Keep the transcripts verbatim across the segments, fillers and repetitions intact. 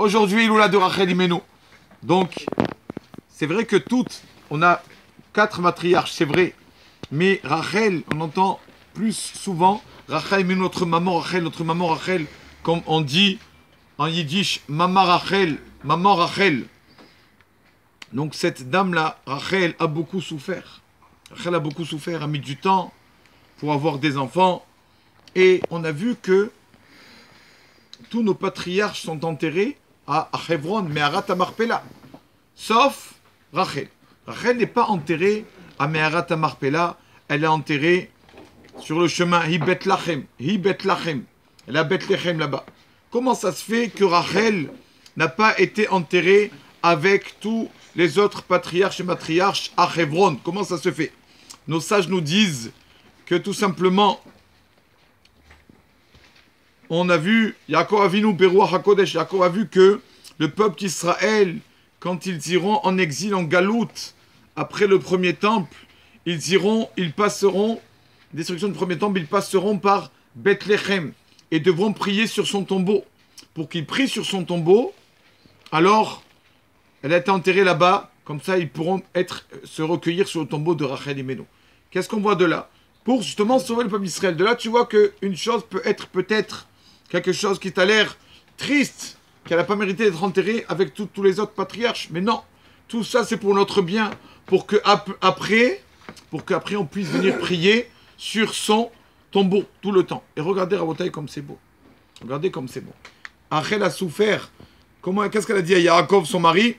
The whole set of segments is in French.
Aujourd'hui, Iloula de Rachel Imenu. Donc, c'est vrai que toutes, on a quatre matriarches, c'est vrai. Mais Rachel, on entend plus souvent Rachel Imenu, notre maman Rachel, notre maman Rachel, comme on dit en yiddish, Mama Rachel, maman Rachel. Donc cette dame-là, Rachel, a beaucoup souffert. Rachel a beaucoup souffert, a mis du temps pour avoir des enfants. Et on a vu que tous nos patriarches sont enterrés à Hebron, mais à Ratamarpela. Sauf Rachel. Rachel n'est pas enterrée à Meharat Marpella, elle est enterrée sur le chemin Hi Bethlachem. Hi Bethlachem. Elle est à Bethléem là-bas. Comment ça se fait que Rachel n'a pas été enterrée avec tous les autres patriarches et matriarches à Hebron? Comment ça se fait? Nos sages nous disent que tout simplement, on a vu, Yaakov Avinu Beruach HaKodesh, Yaakov a vu que le peuple d'Israël, quand ils iront en exil, en galoute, après le premier temple, ils iront, ils passeront, destruction du premier temple, ils passeront par Bethléem et devront prier sur son tombeau. Pour qu'ils prient sur son tombeau, alors, elle a été enterrée là-bas, comme ça ils pourront être, se recueillir sur le tombeau de Rachel Imenu. Qu'est-ce qu'on voit de là? Pour justement sauver le peuple d'Israël. De là, tu vois qu'une chose peut être peut-être quelque chose qui t'a l'air triste, qu'elle n'a pas mérité d'être enterrée avec tous les autres patriarches. Mais non, tout ça c'est pour notre bien, pour que après, pour qu'après on puisse venir prier sur son tombeau tout le temps. Et regardez Rabotai comme c'est beau. Regardez comme c'est beau. Rachel a souffert. Comment, qu'est-ce qu'elle a dit à Yaakov, son mari?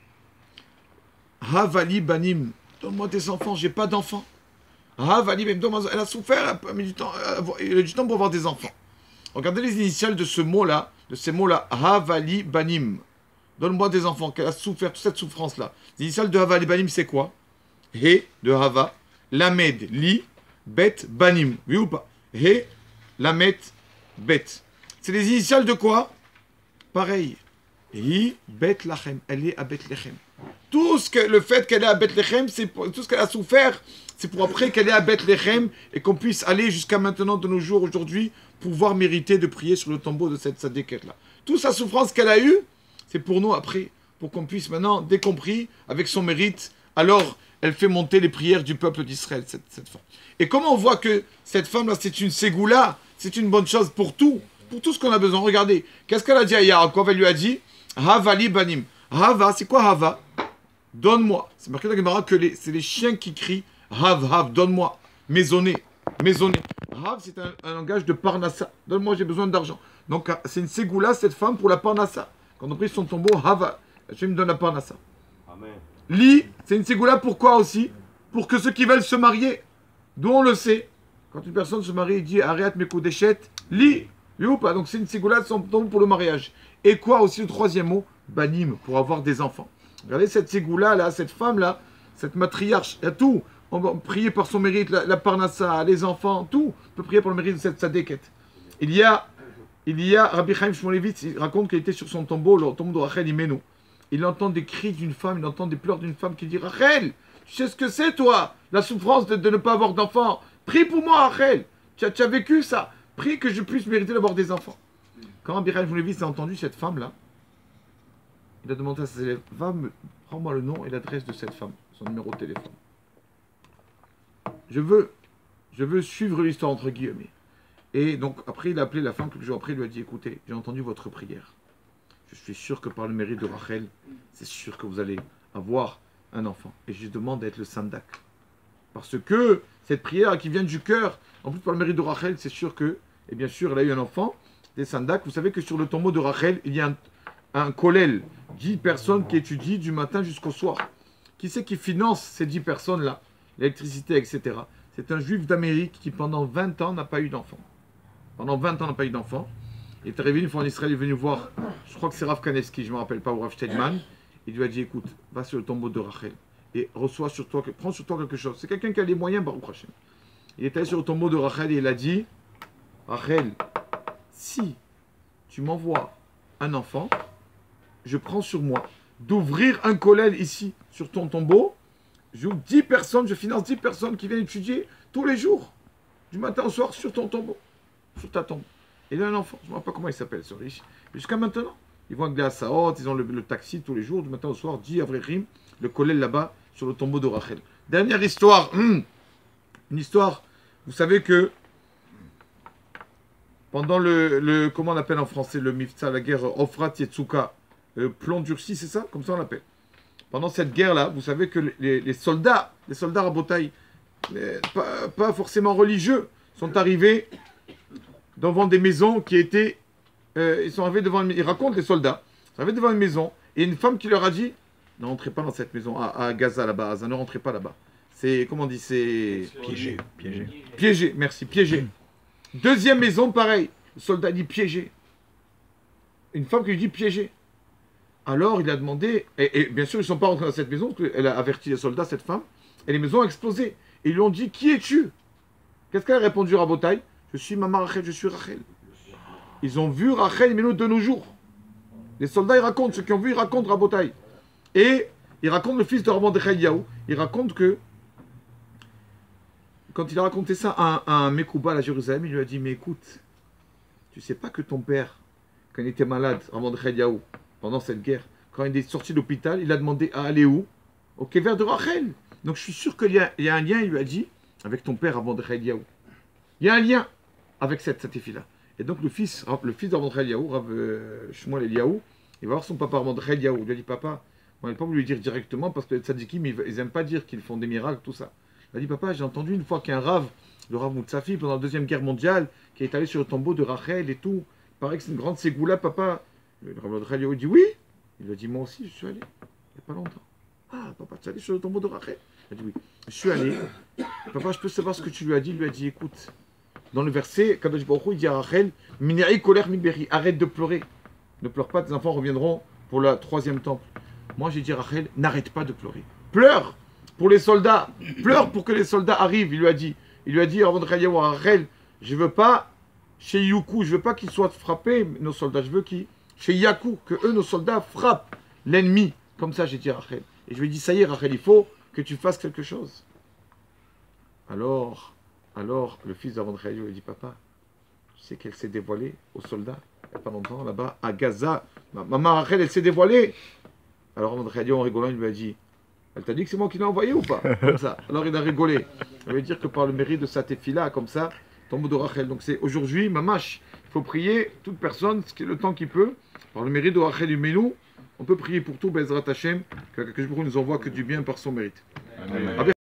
Havali banim. Donne-moi tes enfants, j'ai pas d'enfants. Havali banim. Elle a souffert, elle a mis du temps, elle a du temps pour avoir des enfants. Regardez les initiales de ce mot-là, de ces mots-là. Havali banim. Donne-moi des enfants, qu'elle a souffert toute cette souffrance-là. Les initiales de Havali banim, c'est quoi? He de Hava, Lamed, Li, Bet, Banim. Oui ou pas? He, Lamed, Bet. C'est les initiales de quoi? Pareil. Hi, Bethlachem. Elle est à Bethléem. Tout ce que, le fait qu'elle est à Bethléem, c'est pour, tout ce qu'elle a souffert, c'est pour après qu'elle est à Bethléem et qu'on puisse aller jusqu'à maintenant, de nos jours, aujourd'hui, pouvoir mériter de prier sur le tombeau de cette Sadéquette-là. Toute sa souffrance qu'elle a eue, c'est pour nous après, pour qu'on puisse maintenant, dès qu'on prie, avec son mérite, alors elle fait monter les prières du peuple d'Israël, cette, cette femme. Et comment on voit que cette femme-là, c'est une ségoula, c'est une bonne chose pour tout, pour tout ce qu'on a besoin. Regardez, qu'est-ce qu'elle a dit à Yaakov? Elle lui a dit, Havali banim. Hava, c'est quoi Hava? Donne-moi. C'est marqué dans la Gemara que les, c'est les chiens qui crient, Hav, Hav, donne-moi. Maisonné, maisonné. Hav, c'est un, un langage de Parnassa. Donne-moi, j'ai besoin d'argent. Donc, c'est une ségoula, cette femme, pour la Parnassa. Quand on prie son tombeau, Hava, je me donne la Parnassa. Amen. Li, c'est une ségoula, pourquoi aussi? Pour que ceux qui veulent se marier, d'où on le sait, quand une personne se marie, il dit Ariat Mekoudeshet, Li, oui ou pas? Donc c'est une ségoula, son tombeau pour le mariage. Et quoi aussi le troisième mot? Banim, pour avoir des enfants. Regardez cette ségoula là, cette femme là, cette matriarche, il y a tout. On va prier par son mérite, la, la Parnassa, les enfants, tout. On peut prier pour le mérite de cette Sadéquette. Il y a, il y a, Rabbi Chaim Shmulevitz, il raconte qu'il était sur son tombeau, le tombeau de Rachel Imenu. Il entend des cris d'une femme, il entend des pleurs d'une femme qui dit Rachel, tu sais ce que c'est toi, la souffrance de, de ne pas avoir d'enfants. Prie pour moi, Rachel. Tu as, tu as vécu ça. Prie que je puisse mériter d'avoir des enfants. Quand Rabbi Chaim Shmulevitz a entendu cette femme-là, il a demandé à ses élèves, va me, prends-moi le nom et l'adresse de cette femme, son numéro de téléphone. Je veux, je veux suivre l'histoire entre guillemets. Et donc après il a appelé la femme, quelques jours après il lui a dit, écoutez, j'ai entendu votre prière. Je suis sûr que par le mérite de Rachel, c'est sûr que vous allez avoir un enfant. Et je demande d'être le sandak. Parce que cette prière qui vient du cœur, en plus par le mérite de Rachel, c'est sûr que, et bien sûr, elle a eu un enfant, des sandak. Vous savez que sur le tombeau de Rachel, il y a un, un kollel, dix personnes qui étudient du matin jusqu'au soir. Qui c'est qui finance ces dix personnes-là? L'électricité, et cetera. C'est un juif d'Amérique qui pendant vingt ans n'a pas eu d'enfant. Pendant vingt ans n'a pas eu d'enfant. Il est arrivé une fois en Israël, il est venu voir, je crois que c'est Rav Kaneski, je ne me rappelle pas, ou Rav Stedman. Il lui a dit, écoute, va sur le tombeau de Rachel et reçois sur toi, prends sur toi quelque chose. C'est quelqu'un qui a les moyens, Baruch Hashem. Il est allé sur le tombeau de Rachel et il a dit, Rachel, si tu m'envoies un enfant, je prends sur moi d'ouvrir un kollel ici, sur ton tombeau. J'ouvre dix personnes, je finance dix personnes qui viennent étudier tous les jours, du matin au soir, sur ton tombeau, sur ta tombe. Il a un enfant, je ne me rappelle pas comment il s'appelle, ce riche. Jusqu'à maintenant, ils vont avec des Assaot, ils ont le, le taxi tous les jours, du matin au soir, dit Avrechim, le kollel là-bas, sur le tombeau de Rachel. Dernière histoire, hum, une histoire, vous savez que pendant le, le, comment on appelle en français, le Mifta, la guerre Ofrat Yetsuka, le plomb durci, c'est ça? Comme ça on l'appelle. Pendant cette guerre-là, vous savez que les, les soldats, les soldats rabotaï, pas, pas forcément religieux, sont arrivés devant des maisons qui étaient... Euh, ils sont arrivés devant une... Ils racontent les soldats. Ils sont arrivés devant une maison, et une femme qui leur a dit, ne rentrez pas dans cette maison, à, à Gaza là-bas, ne rentrez pas là-bas. C'est, comment on dit, c'est... Piégé, piégé. Piégé, merci, piégé. Deuxième maison, pareil. Le soldat dit piégé. Une femme qui lui dit piégé. Alors il a demandé, et, et bien sûr ils ne sont pas rentrés dans cette maison, parce qu'elle a averti les soldats, cette femme, et les maisons ont explosé. Et ils lui ont dit, qui es-tu? Qu'est-ce qu'elle a répondu à Rabotaï? Je suis maman Rachel, je suis Rachel. Ils ont vu Rachel minute de nos jours. Les soldats ils racontent, ceux qui ont vu ils racontent Rabotaï. Et ils racontent le fils de Rabban de Yaou. Il raconte que, quand il a raconté ça à un, un Mekoubal à Jérusalem, il lui a dit, mais écoute, tu sais pas que ton père, quand il était malade, Rabban de Yaou, pendant cette guerre, quand il est sorti de l'hôpital, il a demandé à aller où? Au kéver de Rachel. Donc je suis sûr qu'il y, y a un lien, il lui a dit, avec ton père avant de Yaou. Il y a un lien avec cette satéfie-là. Et donc le fils, le fils d'Avon de Yaou, Rav euh, Shmuel Eliaou, il va voir son papa avant de Yaou. Il lui a dit, papa, on n'a pas voulu lui dire directement parce que les tzadikim, ils n'aiment pas dire qu'ils font des miracles, tout ça. Il a dit, papa, j'ai entendu une fois qu'un Rav, le Rav Moutsafi, pendant la Deuxième Guerre mondiale, qui est allé sur le tombeau de Rachel et tout, il paraît que c'est une grande ségoula, papa. Le Rav de Yaou dit, oui. Il lui a dit, moi aussi, je suis allé, il n'y a pas longtemps. Ah, papa, tu es allé sur le tombeau de Rachel? Il a dit, oui. Je suis allé. Papa, je peux savoir ce que tu lui as dit? Il lui a dit, écoute, dans le verset, Kadosh Baruch Hu, il dit à Rachel, Minei kolech minberi, arrête de pleurer. Ne pleure pas, tes enfants reviendront pour le troisième temple. Moi, j'ai dit à Rachel, n'arrête pas de pleurer. Pleure pour les soldats. Pleure pour que les soldats arrivent, il lui a dit. Il lui a dit, avant de Yaou à Rachel, je veux pas, chez Youkou, je veux pas qu'ils soient frappés, nos soldats, je veux qu'ils, chez Yakou, que eux, nos soldats, frappent l'ennemi. Comme ça, j'ai dit à Rachel. Et je lui ai dit, ça y est, Rachel, il faut que tu fasses quelque chose. Alors, alors le fils d'Avon de Yaou, il dit, papa, tu sais qu'elle s'est dévoilée aux soldats, il n'y a pas longtemps, là-bas, à Gaza. Ma, maman Rachel, elle s'est dévoilée. Alors Avon de Yaou, en rigolant, il lui a dit, elle t'a dit que c'est moi qui l'ai envoyé ou pas? Comme ça. Alors il a rigolé. Ça veut dire que par le mérite de sa tefila, comme ça, tombeau de Rachel. Donc c'est aujourd'hui, mamash, il faut prier, toute personne, ce qui est le temps qu'il peut, par le mérite de Rachel du Menou, on peut prier pour tout, Bezrat Hashem, que, que je nous envoie que du bien par son mérite. Amen. Amen.